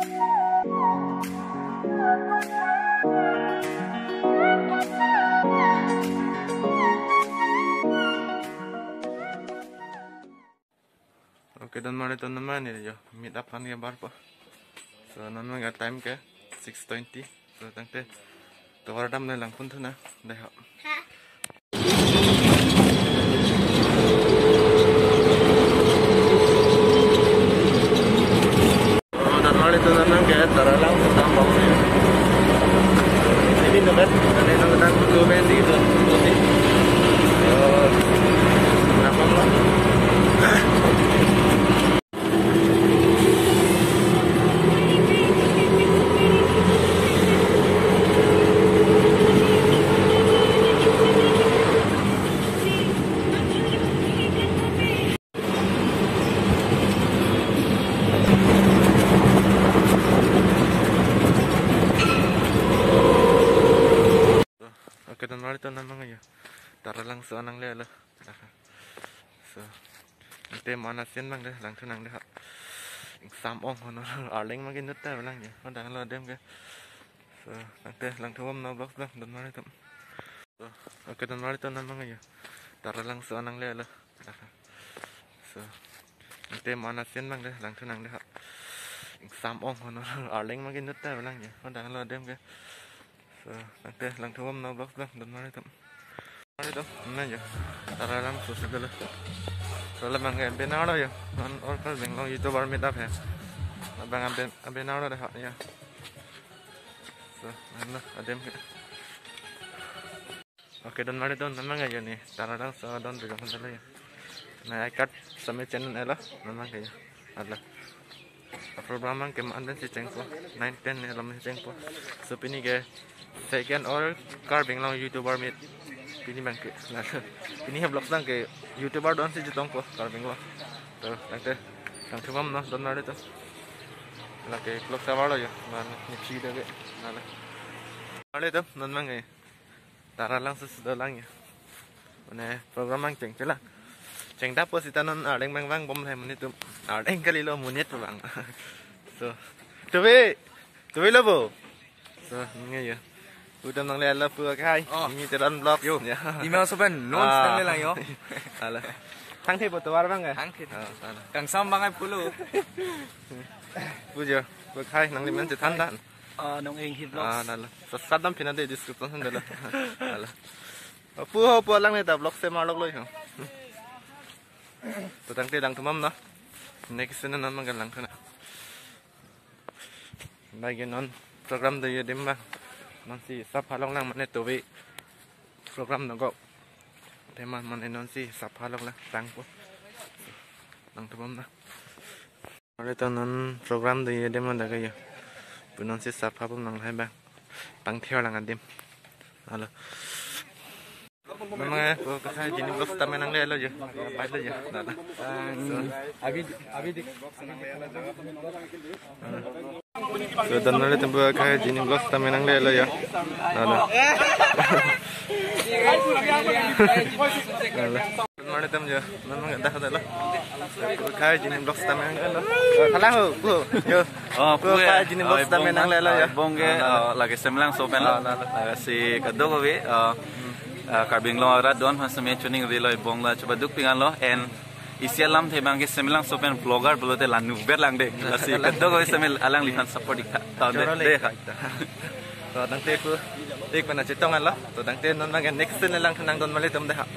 Oke, dan mari teman-teman ya, meet up kan gambar po. So naman nga time ke 6:20. So tangte tawaradam na lang punto na. Dahil dan mari teman-teman ke tara lang sa tambang niya. Ini naman, ano nang nang tuloy dito. Napam lang. Oke, dan mari teman mga ya. Tara lang sa anang lelo. So, nanti manasin lang deh, lang tunang deh. Samong hono arling magin nutta lang ya. Mandang lo dem ke. So, nanti lang tuwam na vlog lang dan mari tem. So, oke, dan mari teman mga ya. Tara lang sa anang lelo. So, nanti manasin lang deh, lang tunang deh. Samong hono arling magin nutta lang ya. Mandang lo dem ke. So, nanti lang tuwam na vlog lang dan mari tem. Mari dong, ya. Tara lang so segala. So lamang kayak benaro ya. Or kalau bengong YouTuber meet up ya. Abang benaro dah ya. So, mana adem. Oke, dan mari dong memang aja nih. Tara lang so don juga dulu ya. Nah, ikat sama channel ela memang kayak ada. Programan kemaan dan si cengpo 9-10 ya lamang si cengpo. So ini kayak second or car bengong YouTuber meet. Ini bangke, ini vlog lang ke YouTuber doon si Jutong ko, karbing lo. So, nanti, ang tumam no, doon na dito. Laki vlog sa walo yo, man nipsi dagi, nala. Mali to, doon man kay. Tara lang sa sudo lang ya. One program ang ceng sila. Ceng tapos itanon areng bang bom hay munit areng kalilo munit bang. So, tuwi labo. So, ngayon. Udah nang lele pura kai, ini teran vlog. Yo, ya. email sopan, non sedang lelang yo. Alah. Thang thi botol war bang ya? Thang thi. Kang sam bangai pulu. Puja, pura kai nang liman cetan dan. Nong ing hit vlog. Alah. Sadam pina de description dala. Alah. Pu lang ni ta vlog se malok loy ha. To tang te lang tumam na. Next na naman galang kana. Lagi non program de yedim ba. Nanti sapalong lang mana tuwi program nago tema mana nanti sapalong lang tangpo nang tubam na ada tanan program de yede man daga ya punon si sapapom nang hai bang tang theo lang adim alo memang ko kasai jini vlog tamen nang lelo je pai le je nada abi dik so dan nale tempo kaya jini vlog tamen nang lelo ya nada nale tem je memang dah dah lah kaya jini vlog tamen nang lelo kalah ho yo kaya jini vlog tamen nang lelo ya bongge lagi semlang sopen si kadog we karbing lo rat don hasme tuning reloi bongla coba duk pingan lo en isialam the bangke semlang sopen vlogger bolote lanu ber lang de lasi kadog we semel alang lihan support dikha ta de kha so dang te ku ik pana chitong ala to dang te non mang next na lang nang don mali tum de ha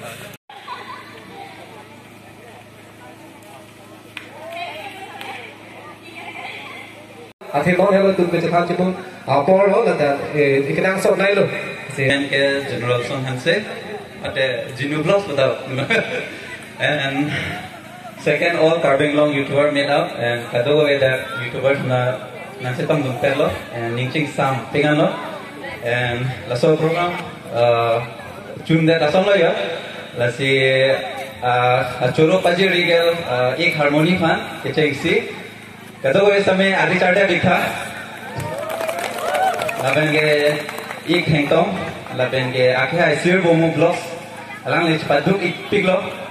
thì mong theo tụi mình sẽ tham cho mong por đó là cái năng số này luôn and general song hanse ate jinu vlogs batao and second all carbing long YouTuber made up and kado way that YouTubers na se tam dum perlo and ningching sam pingan lo and la so program chun that asong lo ya la si choro paji rigel ek harmony fan ke si kado way समय आदि चार्टे दिखा लापेन के एक हैंगटोंग लापेन के आखे आइसिर बोमो ब्लॉग्स अलांग लिच पादुक एक पिगलो